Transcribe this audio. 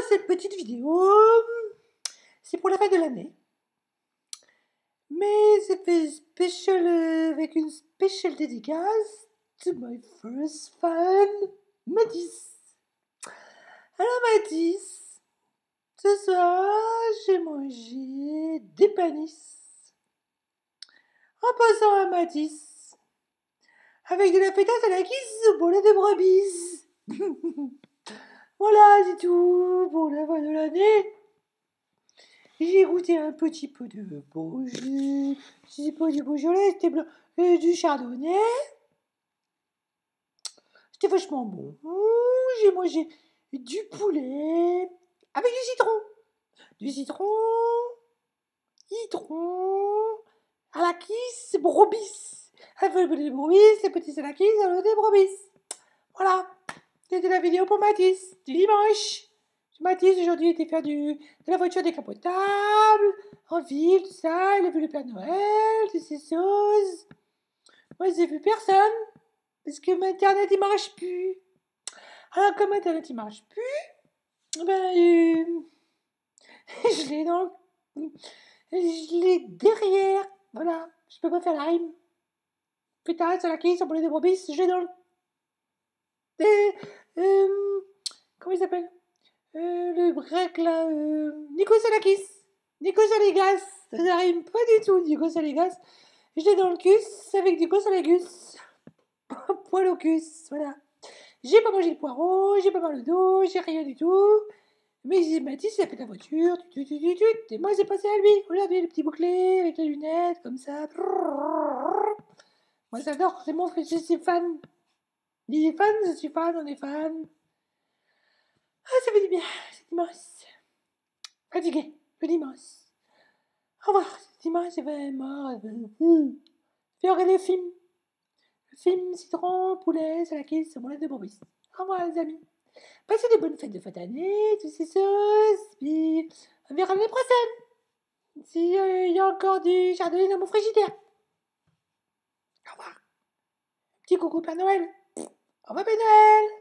cette petite vidéo, c'est pour la fin de l'année. Mais c'est fait spécial avec une spéciale dédicace to my first fan, Mathis. Alors Mathis, ce soir j'ai mangé des panis. En passant à Mathis, avec de la fetasse à la guise pour la de brebis. Voilà, c'est tout pour la fin de l'année. J'ai goûté un petit peu de Beaujolais, c'est pas du Beaujolais, c'était blanc, du Chardonnay. C'était vachement bon. J'ai mangé du poulet avec du citron, à la kiss, brebis. Avec le brebis, les petits à la kiss, des brebis. Voilà, c'était la vidéo pour Mathis, du dimanche. Mathis aujourd'hui était faire de la voiture décapotable, en ville, tout ça, il a vu le Père Noël, toutes ces choses. Moi j'ai vu personne, parce que mon internet il marche plus. Alors comme internet il marche plus, ben je l'ai dans je l'ai derrière, voilà, je peux pas faire la rime. Putain, c'est la qui, sur le des brebis, je l'ai dans le... comment il s'appelle le break là, Nico Salakis, Nico Saligas, ça n'arrive pas du tout, Nico Saligas. Je l'ai dans le cul avec Nico Salagus, poil au cul, voilà. J'ai pas mangé le poireau, j'ai pas mal au dos, j'ai rien du tout. Mais Mathis, il a fait la voiture, et moi j'ai passé à lui. Regardez le petit bouclé avec les lunettes, comme ça. Moi j'adore, c'est mon fils, je suis fan. Il est fan, je suis fan, on est fan. Ah, ça fait du bien, c'est dimanche. Fatigué, le dimanche. Au revoir, c'est dimanche, c'est vraiment... Fais regarder le film. Le film citron, poulet, salakis, semoulette de brebis. Au revoir les amis. Passez de bonnes fêtes de fin d'année, toutes ces choses. Puis on verra l'année prochaine. S'il y a encore du chardonnay dans mon frigidaire. Au revoir. Petit coucou Père Noël. Au revoir Père Noël.